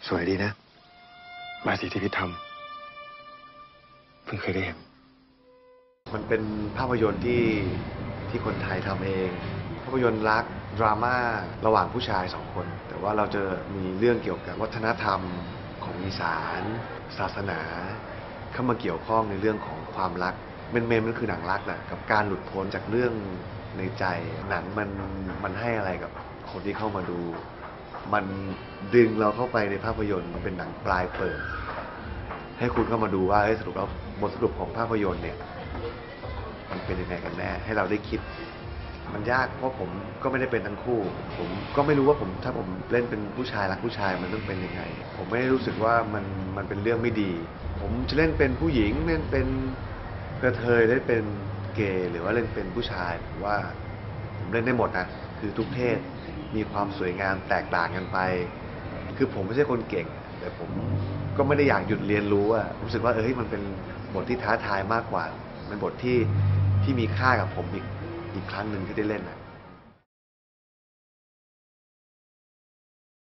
สวยดีนะมาสีที่พิธทำเพิ่งเคยได้เห็นมันเป็นภาพยนตร์ที่คนไทยทำเองภาพยนตร์รักดราม่าระหว่างผู้ชายสองคนแต่ว่าเราจะมีเรื่องเกี่ยวกับวัฒนธรรมของอีสานศาสนาเข้ามาเกี่ยวข้องในเรื่องของความรักเมนมันคือหนังรักแหละกับการหลุดพ้นจากเรื่องในใจหนังมันให้อะไรกับคนที่เข้ามาดูมันดึงเราเข้าไปในภาพยนตร์มันเป็นหนังปลายเปิดให้คุณเข้ามาดูว่าสรุปแล้วบทสรุปของภาพยนตร์เนี่ยมันเป็นยังไงกันแน่ให้เราได้คิดมันยากเพราะผมก็ไม่ได้เป็นทั้งคู่ผมก็ไม่รู้ว่าถ้าผมเล่นเป็นผู้ชายรักผู้ชายมันต้องเป็นยังไงผมไม่ได้รู้สึกว่ามันเป็นเรื่องไม่ดีผมจะเล่นเป็นผู้หญิงเล่นเป็นกระเทยเล่นเป็นเกย์หรือว่าเล่นเป็นผู้ชายผมว่าผมเล่นได้หมดนะคือทุกเพศมีความสวยงามแตกต่างกันไปคือผมไม่ใช่คนเก่งแต่ผมก็ไม่ได้อยากหยุดเรียนรู้อะรู้สึกว่ามันเป็นบทที่ท้าทายมากกว่าเป็นบทที่มีค่ากับผมอีกครั้งหนึ่งที่ได้เล่นอะ